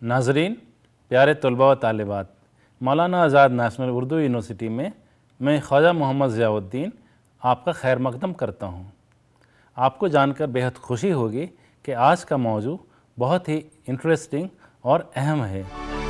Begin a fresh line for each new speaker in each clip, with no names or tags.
नाजरीन, प्यारे तलबा व तालिबात, मौलाना आज़ाद नेशनल उर्दू यूनिवर्सिटी में मैं ख्वाजा मोहम्मद ज़ियाउद्दीन आपका खैर मकदम करता हूँ। आपको जानकर बेहद खुशी होगी कि आज का मौजू बहुत ही इंटरेस्टिंग और अहम है।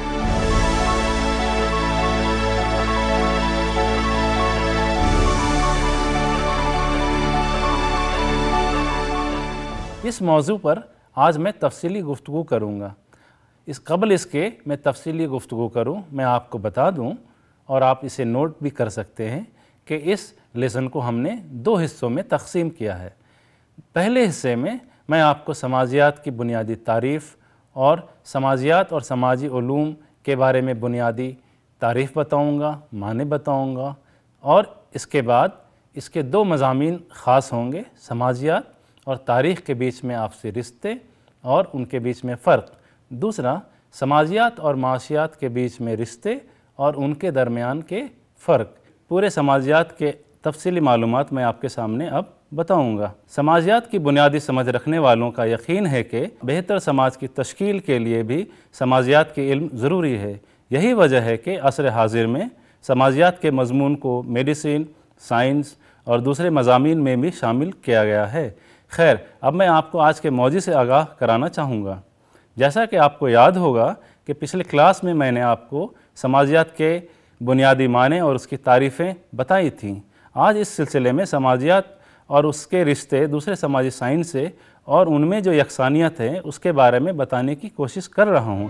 इस मौजू पर आज मैं तफसीली गुफ्तगू करूँगा। इसके मैं तफसीली गुफ्तगू करूँ, मैं आपको बता दूँ और आप इसे नोट भी कर सकते हैं कि इस लेसन को हमने 2 हिस्सों में तकसीम किया है। पहले हिस्से में मैं आपको समाजियात की बुनियादी तारीफ़ और समाजियात और समाजी उलूम के बारे में बुनियादी तारीफ़ बताऊँगा, माने बताऊँगा, और इसके बाद इसके 2 मज़ामीन ख़ास होंगे, समाजियात और तारीख़ के बीच में आपसी रिश्ते और उनके बीच में फ़र्क। दूसरा, समाजियात और माशियात के बीच में रिश्ते और उनके दरमियान के फ़र्क। पूरे समाजियात के तफसीली मालूमात मैं आपके सामने अब बताऊंगा। समाजियात की बुनियादी समझ रखने वालों का यकीन है कि बेहतर समाज की तश्कील के लिए भी समाजियात की इल्म ज़रूरी है। यही वजह है कि असर हाजिर में समाजियात के मज़मून को मेडिसिन, साइंस और दूसरे मज़ामीन में भी शामिल किया गया है। खैर, अब मैं आपको आज के मौजू से आगाह कराना चाहूँगा। जैसा कि आपको याद होगा कि पिछले क्लास में मैंने आपको समाजियात के बुनियादी माने और उसकी तारीफ़ें बताई थीं। आज इस सिलसिले में समाजियात और उसके रिश्ते दूसरे समाजी साइंस से और उनमें जो यकसानियत है उसके बारे में बताने की कोशिश कर रहा हूँ।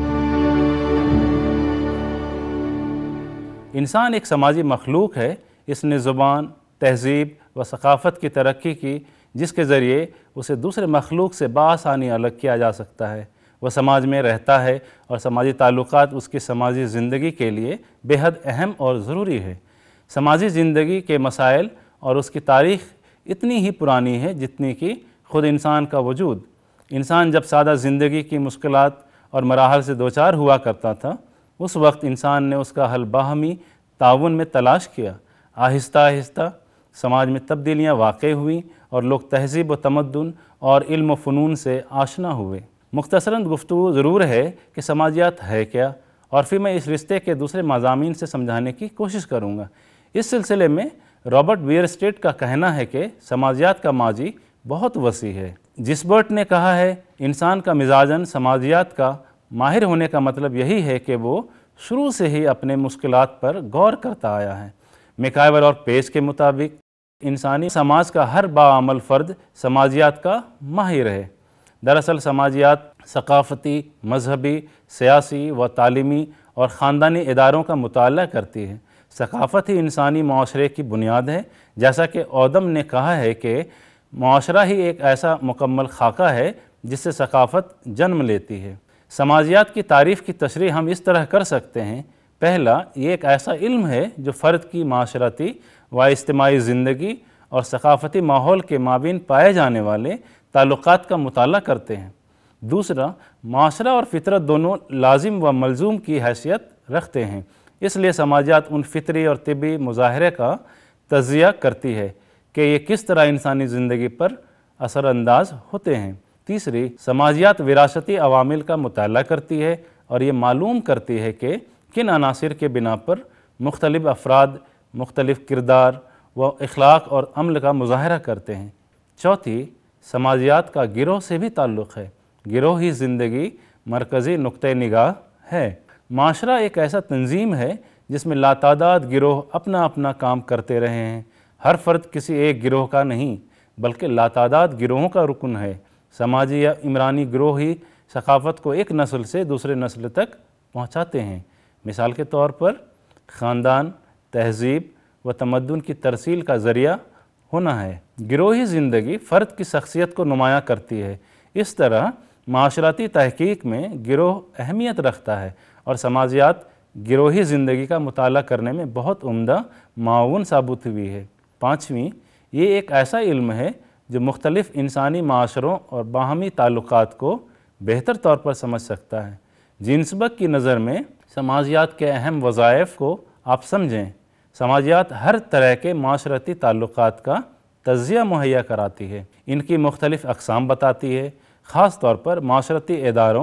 इंसान एक समाजी मखलूक है। इसने ज़ुबान, तहज़ीब व सक़ाफ़त की तरक्की की, जिसके ज़रिए उसे दूसरे मखलूक से बआसानी अलग किया जा सकता है। वह समाज में रहता है और समाजी ताल्लुक़ात उसकी समाजी ज़िंदगी के लिए बेहद अहम और ज़रूरी है। समाजी ज़िंदगी के मसाइल और उसकी तारीख़ इतनी ही पुरानी है जितनी कि ख़ुद इंसान का वजूद। इंसान जब सादा ज़िंदगी की मुश्किलात और मराहल से दो चार हुआ करता था, उस वक्त इंसान ने उसका हल बाहमी ताउन में तलाश किया। आहिस्ता आहिस्ता समाज में तब्दीलियाँ वाक़ई हुई और लोग तहज़ीब व तमद्दुन और इल्म व फ़नून से आशना हुए। मुख्तसरन गुफ्तगू ज़रूर है कि समाजियात है क्या, और फिर मैं इस रिश्ते के दूसरे मज़ामीन से समझाने की कोशिश करूँगा। इस सिलसिले में रॉबर्ट बियरस्टेट का कहना है कि समाजियात का माजी बहुत वसी है। जिसबर्ट ने कहा है, इंसान का मिजाजन समाजियात का माहिर होने का मतलब यही है कि वो शुरू से ही अपने मुश्किलात पर गौर करता आया है। मैकाइवर और पेज के मुताबिक इंसानी समाज का हर बाअमल फ़र्द समाजियात का माहिर है। दरअसल समाजियात सक़ाफ़ती, मजहबी, सियासी व तालीमी और ख़ानदानी इदारों का मुताला करती है। सक़ाफ़त ही इंसानी माशरे की बुनियाद है। जैसा कि ओदम ने कहा है कि माशरा ही एक ऐसा मुकम्मल खाका है जिससे सक़ाफ़त जन्म लेती है। समाजियात की तारीफ़ की तशरीह हम इस तरह कर सकते हैं। पहला, ये एक ऐसा इल्म है जो फ़र्द की माशरती व इज्तिमाई ज़िंदगी और सक़ाफ़ती माहौल के माबीन पाए जाने वाले ताल्लुक़ात का मुताला करते हैं। दूसरा, माशरा और फ़ितरत दोनों लाजिम व मलज़ूम की हैसियत रखते हैं, इसलिए समाजियात उन फ़ितरी और तिबी मुज़ाहरे का तज़किया करती है कि ये किस तरह इंसानी ज़िंदगी पर असरअंदाज होते हैं। तीसरी, समाजियात विरासती अवामिल का मुताला करती है और ये मालूम करती है कि किन अनासिर के बिना पर मुख्तलिफ़ अफराद मुख्तलिफ़ किरदार व अखलाक और अमल का मुज़ाहरा करते हैं। चौथी, समाजियात का गिरोह से भी ताल्लुक़ है। गिरोही ज़िंदगी मरकज़ी नुक्ते निगाह है। माशरा एक ऐसा तंजीम है जिसमें लातादाद गिरोह अपना अपना काम करते रहे हैं। हर फ़र्द किसी एक गिरोह का नहीं बल्कि लातादाद गिरोहों का रुकन है। समाजी या इमरानी गिरोह ही सक़ाफ़त को एक नस्ल से दूसरे नस्ल तक पहुँचाते हैं। मिसाल के तौर पर ख़ानदान, तहज़ीब व तमद्दुन की तरसील का ज़रिया होना है। गिरोही ज़िंदगी फ़र्द की शख्सियत को नुमायाँ करती है। इस तरह माशराती तहक़ीक़ में गिरोह अहमियत रखता है और समाजियात गिरोही ज़िंदगी का मुताला करने में बहुत उम्दा माउन साबित हुई है। पाँचवीं, ये एक ऐसा इल्म है जो मुख्तलिफ़ इंसानी माशरों और बाहमी ताल्लुक़ात को बेहतर तौर पर समझ सकता है। जिन्सबक की नज़र में समाजियात के अहम वज़ाइफ़ को आप समझें। समाजियात हर तरह के माशरती ताल्लुक़ात का तज़किया मुहैया कराती है, इनकी मुख्तलिफ़ अक़साम बताती है। ख़ास तौर पर माशरती इदारों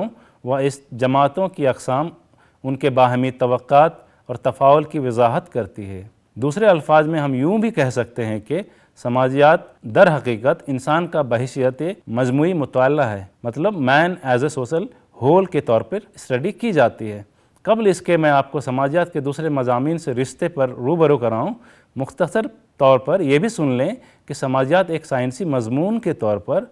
وہ اس جماعتوں کی اقسام، ان کے باہمی توقعات اور تفاعل کی وضاحت کرتی ہے۔ دوسرے الفاظ میں ہم یوں بھی کہہ سکتے ہیں کہ سماجیات در حقیقت انسان کا بحیثیت مجموعی مطالعہ ہے، مطلب man as a social whole کے طور پر اسٹڈی کی جاتی ہے۔ قبل اس کے میں آپ کو سماجیات کے دوسرے مضامین سے رشتے پر روبرو کراؤں، مختصر طور پر یہ بھی سن لیں کہ سماجیات ایک سائنسی مضمون کے طور پر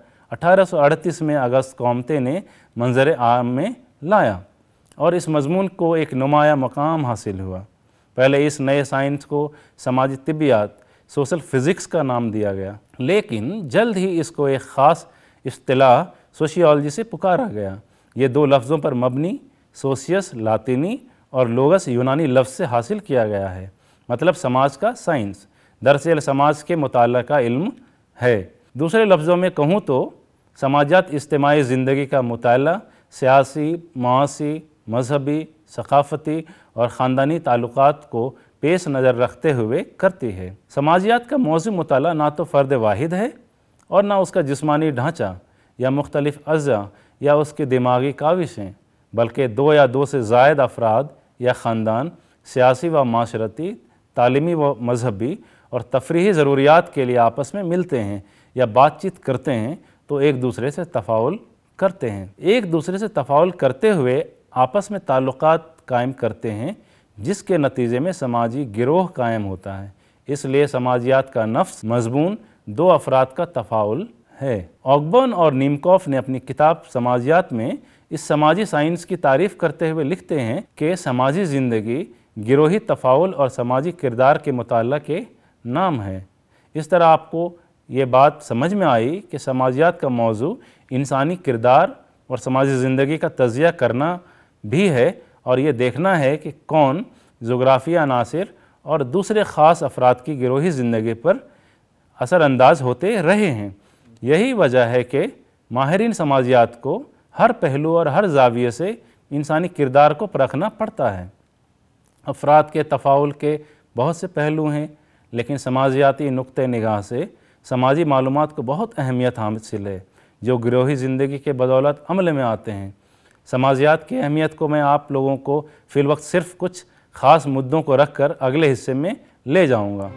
1838 میں اگست کومتے نے منظر عام میں لایا اور اس مضمون کو ایک نمایاں مقام حاصل ہوا۔ پہلے اس نئے سائنس کو سماجی طبیات، سوشل فزکس کا نام دیا گیا، لیکن جلد ہی اس کو ایک خاص اصطلاح سوشیالوجی سے پکارا گیا۔ یہ دو لفظوں پر مبنی، سوسیس لاطینی اور لوگس یونانی لفظ سے حاصل کیا گیا ہے، مطلب سماج کا سائنس، دراصل سماج کے مطالعہ کا علم ہے۔ دوسرے لفظوں میں کہوں تو سماجات اجتماعی زندگی کا مطالعہ سیاسی، معاشی، مذہبی، ثقافتی اور خاندانی تعلقات کو پیش نظر رکھتے ہوئے کرتی ہے۔ سماجیات کا موضوع مطالعہ نہ تو فرد واحد ہے اور نہ اس کا جسمانی ڈھانچہ یا مختلف اجزاء یا اس کی دماغی کاوشیں، بلکہ دو یا دو سے زائد افراد یا خاندان سیاسی و معاشرتی، تعلیمی و مذہبی اور تفریحی ضروریات کے لیے آپس میں ملتے ہیں یا بات چیت کرتے ہیں تو ایک دوسرے سے تفاعل کرتے ہیں۔ ایک دوسرے سے تفاعل کرتے ہوئے آپس میں تعلقات قائم کرتے ہیں، جس کے نتیجے میں سماجی گروہ قائم ہوتا ہے۔ اس لیے سماجیات کا نفس مضمون دو افراد کا تفاعل ہے۔ اوگبرن اور نیمکوف نے اپنی کتاب سماجیات میں اس سماجی سائنس کی تعریف کرتے ہوئے لکھتے ہیں کہ سماجی زندگی گروہی تفاعل اور سماجی کردار کے مطالعہ کے نام ہے۔ اس طرح آپ کو یہ بات سمجھ میں آئی کہ سماجیات کا موضوع انسانی کردار اور سماجی زندگی کا تجزیہ کرنا بھی ہے اور یہ دیکھنا ہے کہ کون جغرافیہ عناصر اور دوسرے خاص افراد کی گروہی زندگی پر اثر انداز ہوتے رہے ہیں۔ یہی وجہ ہے کہ ماہرین سماجیات کو ہر پہلو اور ہر زاویے سے انسانی کردار کو پرکھنا پڑتا ہے۔ افراد کے تفاعل کے بہت سے پہلو ہیں، لیکن سماجیاتی نقطہ نگاہ سے سماجی معلومات کو بہت اہمیت حاصل ہے جو گروہی زندگی کے بدولت عمل میں آتے ہیں۔ سماجیات کی اہمیت کو میں آپ لوگوں کو فی الوقت صرف کچھ خاص مدوں کو رکھ کر اگلے حصے میں لے جاؤں گا۔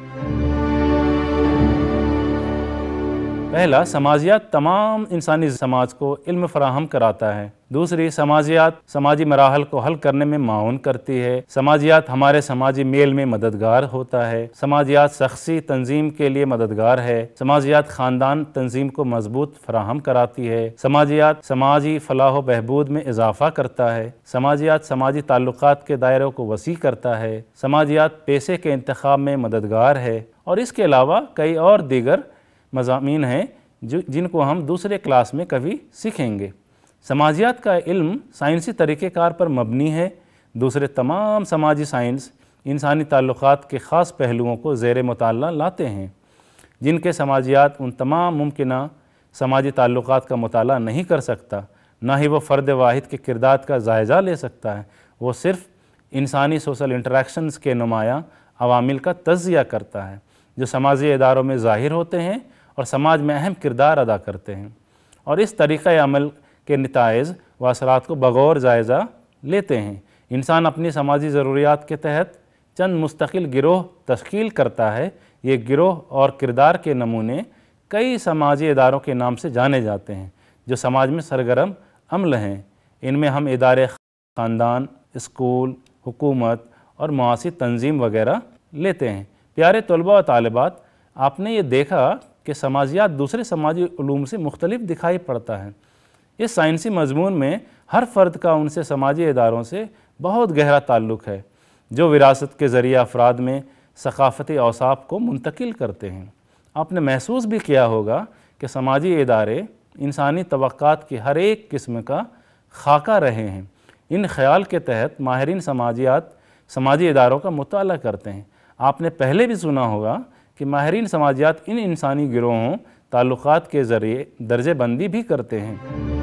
پہلا، سماجیات تمام انسانی سماج کو علم فراہم کراتا ہے۔ دوسری، سماجیات سماجی مراحل کو حل کرنے میں معاون کرتی ہے۔ سماجیات ہمارے سماجی میل میں مددگار ہوتا ہے۔ سماجیات شخصی تنظیم کے لیے مددگار ہے۔ سماجیات خاندان تنظیم کو مضبوط فراہم کراتی ہے۔ سماجیات سماجی فلاح و بہبود میں اضافہ کرتا ہے۔ سماجیات سماجی تعلقات کے دائروں کو وسیع کرتا ہے۔ سماجیات پیشے کے انتخاب میں مددگار ہے، اور اس کے علاوہ کئی اور دیگر مضامین ہیں جن کو ہم دوسرے کلاس میں کبھی سیکھیں گے۔ سماجیات کا علم سائنسی طریقہ کار پر مبنی ہے۔ دوسرے تمام سماجی سائنس انسانی تعلقات کے خاص پہلوؤں کو زیر مطالعہ لاتے ہیں، جن کے سماجیات ان تمام ممکنہ سماجی تعلقات کا مطالعہ نہیں کر سکتا، نہ ہی وہ فرد واحد کے کردار کا جائزہ لے سکتا ہے۔ وہ صرف انسانی سوشل انٹریکشنز کے نمایاں عوامل کا تجزیہ کرتا ہے جو سماجی اداروں میں ظاہر ہوتے ہیں اور سماج میں اہم کردار ادا کرتے ہیں، اور اس طریقہ عمل کے نتائج و اثرات کو بغور جائزہ لیتے ہیں۔ انسان اپنی سماجی ضروریات کے تحت چند مستقل گروہ تشکیل کرتا ہے۔ یہ گروہ اور کردار کے نمونے کئی سماجی اداروں کے نام سے جانے جاتے ہیں جو سماج میں سرگرم عمل ہیں۔ ان میں ہم ادارے خاندان، اسکول، حکومت اور معاشی تنظیم وغیرہ لیتے ہیں۔ پیارے طلباء و طالبات، آپ نے یہ دیکھا کہ سماجیات دوسرے سماجی علوم سے مختلف دکھائی پڑتا ہے۔ اس سائنسی مضمون میں ہر فرد کا ان سے سماجی اداروں سے بہت گہرا تعلق ہے جو وراثت کے ذریعے افراد میں ثقافتی اوصاف کو منتقل کرتے ہیں۔ آپ نے محسوس بھی کیا ہوگا کہ سماجی ادارے انسانی توقعات کی ہر ایک قسم کا خاکہ رہے ہیں۔ ان خیال کے تحت ماہرین سماجیات سماجی اداروں کا مطالعہ کرتے ہیں۔ آپ نے پہلے بھی سنا ہوگا کہ ماہرین سماجیات ان انسانی گروہوں تعلقات کے ذریعے درجہ بندی بھی کرتے ہیں۔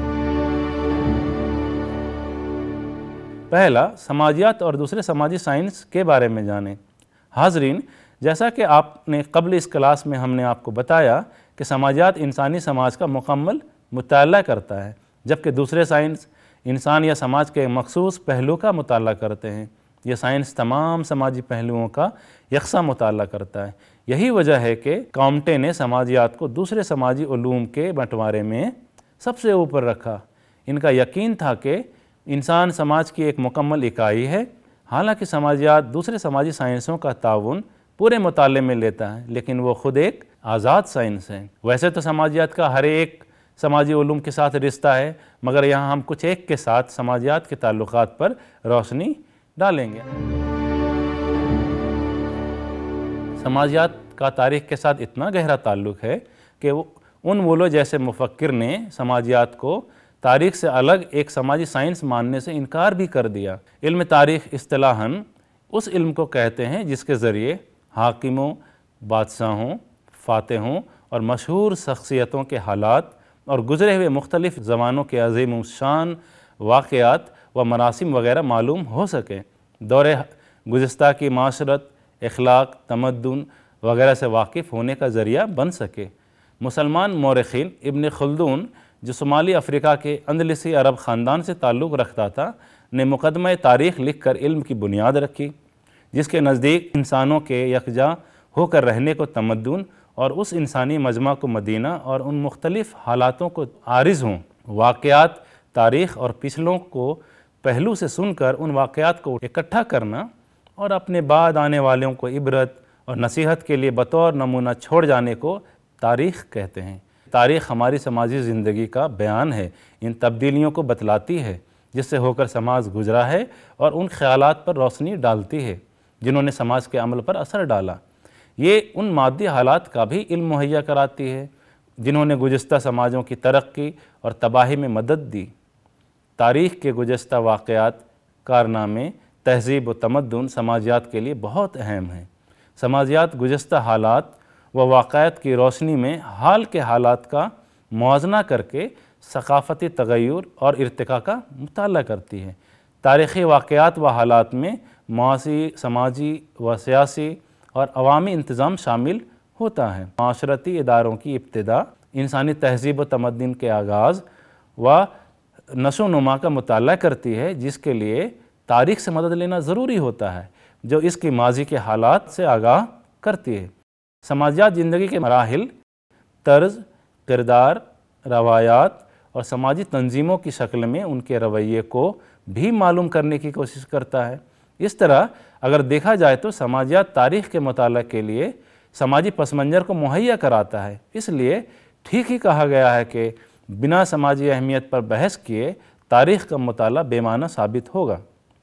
پہلا، سماجیات اور دوسرے سماجی سائنس کے بارے میں جانیں۔ حاضرین، جیسا کہ آپ نے قبل اس کلاس میں ہم نے آپ کو بتایا کہ سماجیات انسانی سماج کا مکمل مطالعہ کرتا ہے، جبکہ دوسرے سائنس انسان یا سماج کے مخصوص پہلو کا مطالعہ کرتے ہیں۔ یہ سائنس تمام سماجی پہلوؤں کا یکساں مطالعہ کرتا ہے۔ یہی وجہ ہے کہ کامٹے نے سماجیات کو دوسرے سماجی علوم کے بنٹوارے میں سب سے اوپر رکھا۔ ان کا یقین تھا کہ انسان سماج کی ایک مکمل اکائی ہے۔ حالانکہ سماجیات دوسرے سماجی سائنسوں کا تعاون پورے مطالعے میں لیتا ہے، لیکن وہ خود ایک آزاد سائنس ہے۔ ویسے تو سماجیات کا ہر ایک سماجی علوم کے ساتھ رشتہ ہے، مگر یہاں ہم کچھ ایک کے ساتھ سماجیات کے تعلقات پر روشنی ڈالیں گے۔ سماجیات کا تاریخ کے ساتھ اتنا گہرا تعلق ہے کہ ان وولو جیسے مفکر نے سماجیات کو تاریخ سے الگ ایک سماجی سائنس ماننے سے انکار بھی کر دیا۔ علم تاریخ اصطلاحاً اس علم کو کہتے ہیں جس کے ذریعے حاکموں، بادشاہوں، فاتحوں اور مشہور شخصیتوں کے حالات اور گزرے ہوئے مختلف زمانوں کے عظیم الشان واقعات و مراسم وغیرہ معلوم ہو سکیں، دور گزشتہ کی معاشرت، اخلاق، تمدن وغیرہ سے واقف ہونے کا ذریعہ بن سکے۔ مسلمان مورخین ابن خلدون، جو شمالی افریقہ کے اندلسی عرب خاندان سے تعلق رکھتا تھا، نے مقدمہ تاریخ لکھ کر علم کی بنیاد رکھی، جس کے نزدیک انسانوں کے یکجا ہو کر رہنے کو تمدن اور اس انسانی مجمع کو مدینہ اور ان مختلف حالاتوں کو عارض ہوں واقعات تاریخ اور پچھلوں کو پہلو سے سن کر ان واقعات کو اکٹھا کرنا اور اپنے بعد آنے والوں کو عبرت اور نصیحت کے لیے بطور نمونہ چھوڑ جانے کو تاریخ کہتے ہیں۔ تاریخ ہماری سماجی زندگی کا بیان ہے، ان تبدیلیوں کو بتلاتی ہے جس سے ہو کر سماج گزرا ہے اور ان خیالات پر روشنی ڈالتی ہے جنہوں نے سماج کے عمل پر اثر ڈالا۔ یہ ان مادی حالات کا بھی علم مہیا کراتی ہے جنہوں نے گزشتہ سماجوں کی ترقی اور تباہی میں مدد دی۔ تاریخ کے گزشتہ واقعات، کارنامے، تہذیب و تمدن سماجیات کے لیے بہت اہم ہیں۔ سماجیات گزشتہ حالات و واقعات کی روشنی میں حال کے حالات کا موازنہ کر کے ثقافتی تغیر اور ارتقاء کا مطالعہ کرتی ہے۔ تاریخی واقعات و حالات میں معاشی، سماجی و سیاسی اور عوامی انتظام شامل ہوتا ہے۔ معاشرتی اداروں کی ابتدا، انسانی تہذیب و تمدن کے آغاز و نشو و نما کا مطالعہ کرتی ہے، جس کے لیے تاریخ سے مدد لینا ضروری ہوتا ہے جو اس کی ماضی کے حالات سے آگاہ کرتی ہے۔ سماجیات زندگی کے مراحل، طرز، کردار، روایات اور سماجی تنظیموں کی شکل میں ان کے رویے کو بھی معلوم کرنے کی کوشش کرتا ہے۔ اس طرح اگر دیکھا جائے تو سماجیات تاریخ کے مطالعہ کے لیے سماجی پس منظر کو مہیا کراتا ہے۔ اس لیے ٹھیک ہی کہا گیا ہے کہ بنا سماجی اہمیت پر بحث کیے تاریخ کا مطالعہ بے معنی ثابت ہوگا۔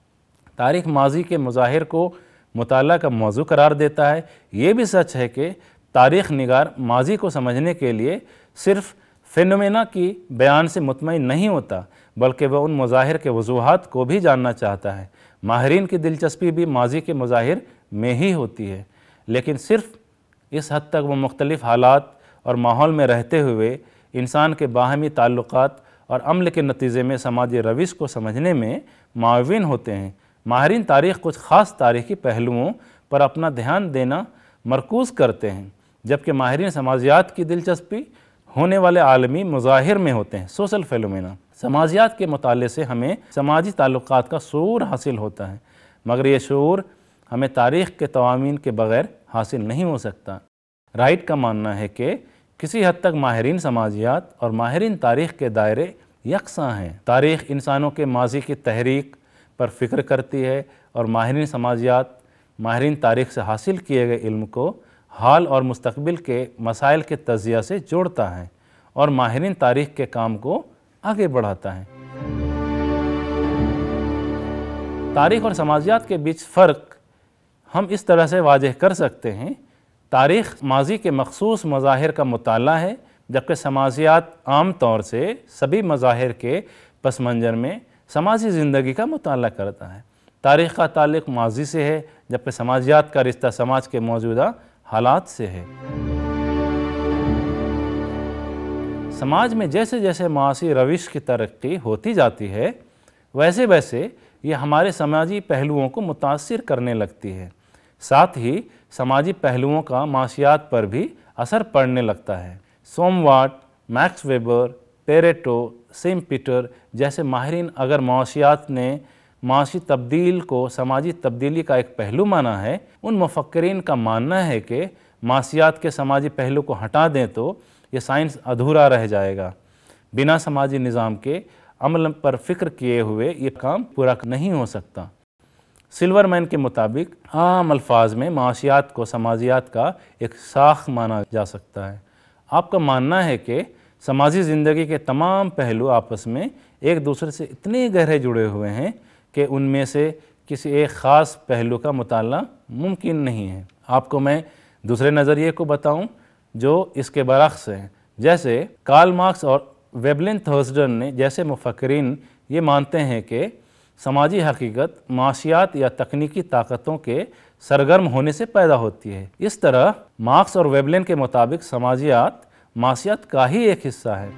تاریخ ماضی کے مظاہر کو مطالعہ کا موضوع قرار دیتا ہے۔ یہ بھی سچ ہے کہ تاریخ نگار ماضی کو سمجھنے کے لیے صرف فینومینا کی بیان سے مطمئن نہیں ہوتا، بلکہ وہ ان مظاہر کے وجوہات کو بھی جاننا چاہتا ہے۔ ماہرین کی دلچسپی بھی ماضی کے مظاہر میں ہی ہوتی ہے، لیکن صرف اس حد تک وہ مختلف حالات اور ماحول میں رہتے ہوئے انسان کے باہمی تعلقات اور عمل کے نتیجے میں سماجی روش کو سمجھنے میں معاون ہوتے ہیں۔ ماہرین تاریخ کچھ خاص تاریخی پہلوؤں پر اپنا دھیان دینا مرکوز کرتے ہیں، جبکہ ماہرین سماجیات کی دلچسپی ہونے والے عالمی مظاہر میں ہوتے ہیں، سوشل فینومینا۔ سماجیات کے مطالعے سے ہمیں سماجی تعلقات کا شعور حاصل ہوتا ہے، مگر یہ شعور ہمیں تاریخ کے توامین کے بغیر حاصل نہیں ہو سکتا۔ رائٹ کا ماننا ہے کہ کسی حد تک ماہرین سماجیات اور ماہرین تاریخ کے دائرے یکساں ہیں۔ تاریخ انسانوں کے ماضی کی تحریک پر فکر کرتی ہے اور ماہرین سماجیات ماہرین تاریخ سے حاصل کیے گئے علم کو حال اور مستقبل کے مسائل کے تجزیہ سے جوڑتا ہے اور ماہرین تاریخ کے کام کو آگے بڑھاتا ہے۔ تاریخ اور سماجیات کے بیچ فرق ہم اس طرح سے واضح کر سکتے ہیں۔ تاریخ ماضی کے مخصوص مظاہر کا مطالعہ ہے، جبکہ سماجیات عام طور سے سبھی مظاہر کے پس منظر میں سماجی زندگی کا مطالعہ کرتا ہے۔ تاریخ کا تعلق ماضی سے ہے، جبکہ سماجیات کا رشتہ سماج کے موجودہ حالات سے ہے۔ سماج میں جیسے جیسے معاشی روش کی ترقی ہوتی جاتی ہے، ویسے ویسے یہ ہمارے سماجی پہلوؤں کو متاثر کرنے لگتی ہے۔ ساتھ ہی سماجی پہلوؤں کا معاشیات پر بھی اثر پڑنے لگتا ہے۔ سومواٹ، Max Weber, Pareto, Schumpeter جیسے ماہرین اگر معاشیات نے معاشی تبدیل کو سماجی تبدیلی کا ایک پہلو مانا ہے، ان مفکرین کا ماننا ہے کہ معاشیات کے سماجی پہلو کو ہٹا دیں تو یہ سائنس ادھورا رہ جائے گا۔ بنا سماجی نظام کے عمل پر فکر کیے ہوئے یہ کام پورا نہیں ہو سکتا۔ سلور مین کے مطابق عام الفاظ میں معاشیات کو سماجیات کا ایک ساخت مانا جا سکتا ہے۔ آپ کا ماننا ہے کہ سماجی زندگی کے تمام پہلو آپس میں ایک دوسرے سے اتنے گہرے جڑے ہوئے ہیں کہ ان میں سے کسی ایک خاص پہلو کا مطالعہ ممکن نہیں ہے۔ آپ کو میں دوسرے نظریے کو بتاؤں جو اس کے برعکس ہے۔ جیسے کارل مارکس اور ویبلن تھرسڈن نے جیسے مفکرین یہ مانتے ہیں کہ سماجی حقیقت معاشیات یا تکنیکی طاقتوں کے سرگرم ہونے سے پیدا ہوتی ہے، اس طرح مارکس اور ویبلن کے مطابق سماجیات معاشیات کا ہی ایک حصہ ہے۔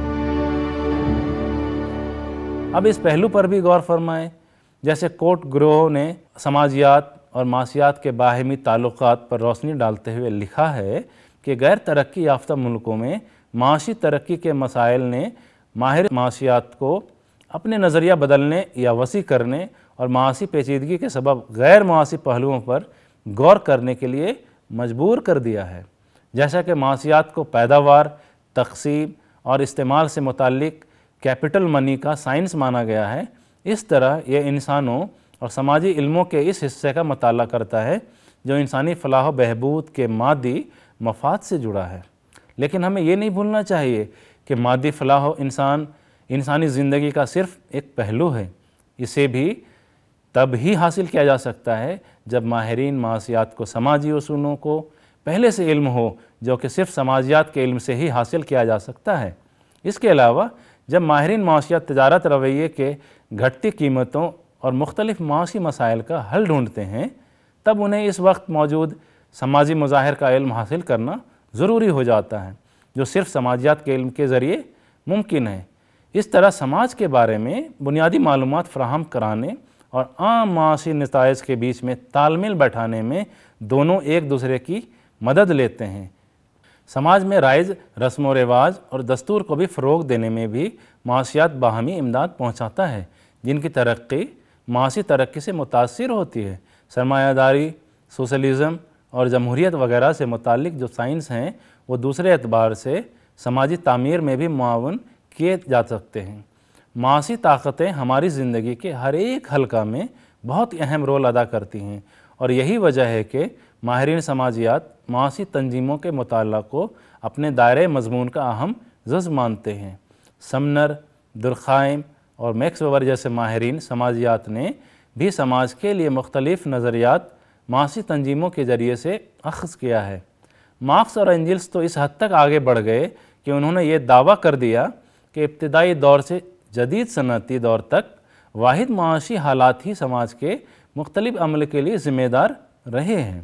اب اس پہلو پر بھی غور فرمائیں۔ جیسے کوٹ گروہ نے سماجیات اور معاشیات کے باہمی تعلقات پر روشنی ڈالتے ہوئے لکھا ہے کہ غیر ترقی یافتہ ملکوں میں معاشی ترقی کے مسائل نے ماہر معاشیات کو اپنے نظریہ بدلنے یا وسیع کرنے اور معاشی پیچیدگی کے سبب غیر معاشی پہلوؤں پر غور کرنے کے لیے مجبور کر دیا ہے۔ جیسا کہ معاشیات کو پیداوار، تقسیم اور استعمال سے متعلق کیپٹل منی کا سائنس مانا گیا ہے، اس طرح یہ انسانوں اور سماجی علموں کے اس حصے کا مطالعہ کرتا ہے جو انسانی فلاح و بہبود کے مادی مفاد سے جڑا ہے۔ لیکن ہمیں یہ نہیں بھولنا چاہیے کہ مادی فلاح و انسانی زندگی کا صرف ایک پہلو ہے۔ اسے بھی تب ہی حاصل کیا جا سکتا ہے جب ماہرین معاشیات کو سماجی اصولوں کو پہلے سے علم ہو، جو کہ صرف سماجیات کے علم سے ہی حاصل کیا جا سکتا ہے۔ اس کے علاوہ جب ماہرین معاشیات تجارت رویے کے گھٹتی قیمتوں اور مختلف معاشی مسائل کا حل ڈھونڈتے ہیں، تب انہیں اس وقت موجود سماجی مظاہر کا علم حاصل کرنا ضروری ہو جاتا ہے، جو صرف سماجیات کے علم کے ذریعے ممکن ہے۔ اس طرح سماج کے بارے میں بنیادی معلومات فراہم کرانے اور عام معاشی نتائج کے بیچ میں تال میل بیٹھانے میں دونوں ایک دوسرے کی مدد لیتے ہیں۔ سماج میں رائج رسم و رواج اور دستور کو بھی فروغ دینے میں بھی معاشیات باہمی امداد پہنچاتا ہے، جن کی ترقی معاشی ترقی سے متاثر ہوتی ہے۔ سرمایہ داری، سوشلزم اور جمہوریت وغیرہ سے متعلق جو سائنس ہیں وہ دوسرے اعتبار سے سماجی تعمیر میں بھی معاون کیے جا سکتے ہیں۔ معاشی طاقتیں ہماری زندگی کے ہر ایک حلقہ میں بہت اہم رول ادا کرتی ہیں، اور یہی وجہ ہے کہ ماہرین سماجیات معاشی تنظیموں کے مطالعہ کو اپنے دائرۂ مضمون کا اہم جزو مانتے ہیں۔ سمنر، درخائم اور میکس ویبر جیسے ماہرین سماجیات نے بھی سماج کے لیے مختلف نظریات معاشی تنظیموں کے ذریعے سے اخذ کیا ہے۔ مارکس اور اینجلس تو اس حد تک آگے بڑھ گئے کہ انہوں نے یہ دعویٰ کر دیا کہ ابتدائی دور سے جدید صنعتی دور تک واحد معاشی حالات ہی سماج کے مختلف عمل کے لیے ذمہ دار رہے ہیں۔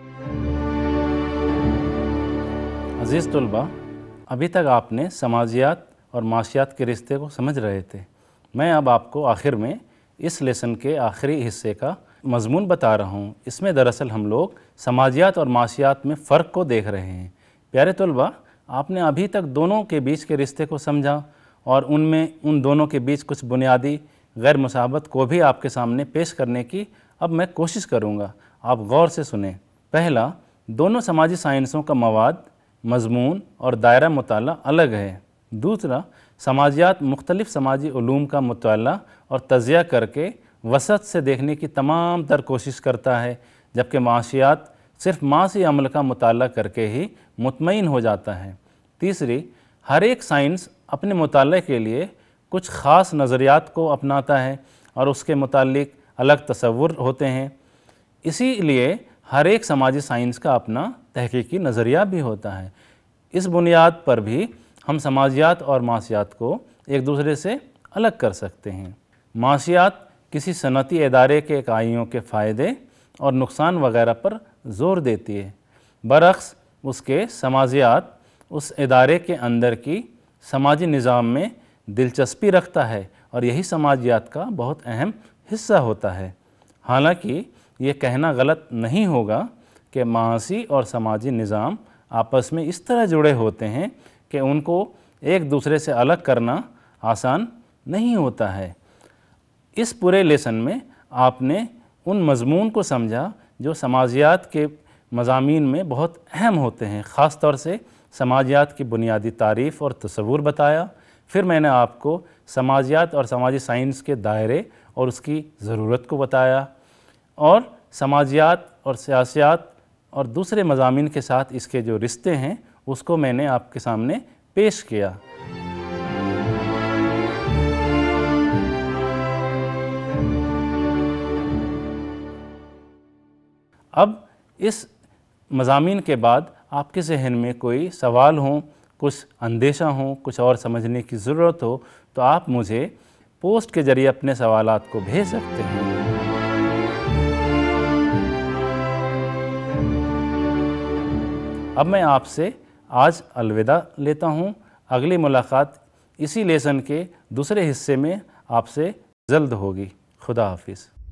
عزیز طلباء، ابھی تک آپ نے سماجیات اور معاشیات کے رشتے کو سمجھ رہے تھے۔ میں اب آپ کو آخر میں اس لیسن کے آخری حصے کا مضمون بتا رہا ہوں۔ اس میں دراصل ہم لوگ سماجیات اور معاشیات میں فرق کو دیکھ رہے ہیں۔ پیارے طلباء، آپ نے ابھی تک دونوں کے بیچ کے رشتے کو سمجھا اور ان دونوں کے بیچ کچھ بنیادی غیر مساوات کو بھی آپ کے سامنے پیش کرنے کی اب میں کوشش کروں گا۔ آپ غور سے سنیں۔ پہلا، دونوں سماجی سائنسوں کا مواد، مضمون اور دائرہ مطالعہ الگ ہے۔ دوسرا، سماجیات مختلف سماجی علوم کا مطالعہ اور تجزیہ کر کے وسعت سے دیکھنے کی تمام تر کوشش کرتا ہے، جبکہ معاشیات صرف معاشی عمل کا مطالعہ کر کے ہی مطمئن ہو جاتا ہے۔ تیسری، ہر ایک سائنس اپنے مطالعے کے لیے کچھ خاص نظریات کو اپناتا ہے اور اس کے متعلق الگ تصور ہوتے ہیں۔ اسی لیے ہر ایک سماجی سائنس کا اپنا تحقیقی نظریہ بھی ہوتا ہے۔ اس بنیاد پر بھی ہم سماجیات اور معاشیات کو ایک دوسرے سے الگ کر سکتے ہیں۔ معاشیات کسی صنعتی ادارے کے اکائیوں کے فائدے اور نقصان وغیرہ پر زور دیتی ہے، برعکس اس کے سماجیات اس ادارے کے اندر کی سماجی نظام میں دلچسپی رکھتا ہے اور یہی سماجیات کا بہت اہم حصہ ہوتا ہے۔ حالانکہ یہ کہنا غلط نہیں ہوگا کہ معاشی اور سماجی نظام آپس میں اس طرح جڑے ہوتے ہیں کہ ان کو ایک دوسرے سے الگ کرنا آسان نہیں ہوتا ہے۔ اس پورے لیسن میں آپ نے ان مضمون کو سمجھا جو سماجیات کے مضامین میں بہت اہم ہوتے ہیں، خاص طور سے سماجیات کی بنیادی تعریف اور تصور بتایا۔ پھر میں نے آپ کو سماجیات اور سماجی سائنس کے دائرے اور اس کی ضرورت کو بتایا، اور سماجیات اور سیاسیات اور دوسرے مضامین کے ساتھ اس کے جو رشتے ہیں اس کو میں نے آپ کے سامنے پیش کیا۔ اب اس مضامین کے بعد آپ کے ذہن میں کوئی سوال ہوں، کچھ اندیشہ ہوں، کچھ اور سمجھنے کی ضرورت ہو تو آپ مجھے پوسٹ کے ذریعے اپنے سوالات کو بھیج سکتے ہیں۔ اب میں آپ سے آج الوداع لیتا ہوں۔ اگلی ملاقات اسی لیسن کے دوسرے حصے میں آپ سے جلد ہوگی۔ خدا حافظ۔